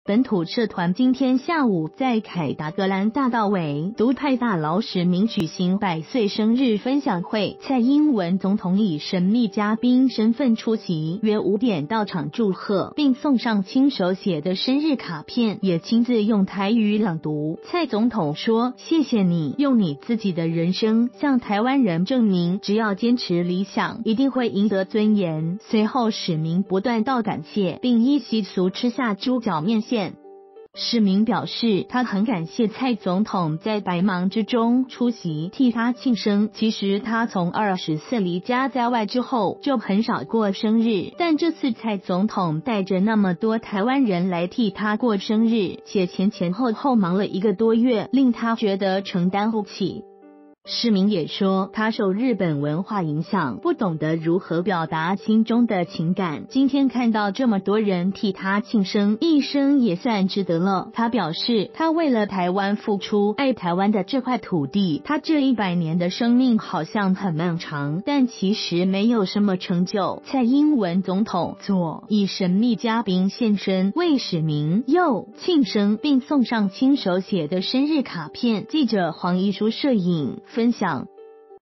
本土社团今天下午在凯达格兰大道为独派大佬史明举行100岁生日分享会，蔡英文总统以神秘嘉宾身份出席，约5点到场祝贺，并送上亲手写的生日卡片，也亲自用台语朗读。蔡总统说：“谢谢你，用你自己的人生向台湾人证明，只要坚持理想，一定会赢得尊严。”随后史明不断道感谢，并依习俗吃下猪脚面线。史明表示，他很感谢蔡总统在百忙之中出席替他庆生。其实他从24离家在外之后就很少过生日，但这次蔡总统带着那么多台湾人来替他过生日，且前后忙了1个多月，令他觉得承担不起。史明也说，他受日本文化影响，不懂得如何表达心中的情感。今天看到这么多人替他庆生，一生也算值得了。他表示，他为了台湾付出，爱台湾的这块土地。他这100年的生命好像很漫长，但其实没有什么成就。蔡英文总统以神秘嘉宾现身，为史明又庆生，并送上亲手写的生日卡片。记者黄怡淑摄影分享。